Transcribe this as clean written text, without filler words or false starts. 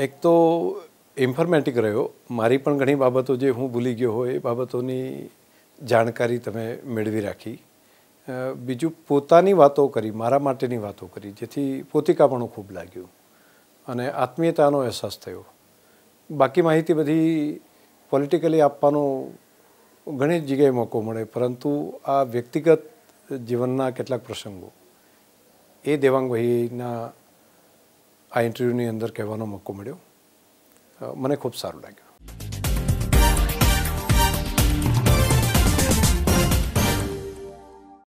એક તો ઇન્ફોર્મેટિક રહ્યો, મારી પણ ઘણી બાબતો જે હું ભૂલી ગયો હોય એ બાબતોની જાણકારી તમે મેળવી રાખી. બીજું પોતાની વાતો કરી, મારા માટેની વાતો કરી, જેથી પોતિકાપણું ખૂબ લાગ્યું અને આત્મીયતાનો અહેસાસ થયો. બાકી માહિતી બધી પોલિટિકલી આપવાનો ઘણી જગ્યાએ મોકો મળે, પરંતુ આ વ્યક્તિગત જીવનના કેટલાક પ્રસંગો એ દેવાંગભાઈના આ ઇન્ટરવ્યૂની અંદર કહેવાનો મોકો મળ્યો. મને ખૂબ સારું લાગ્યું.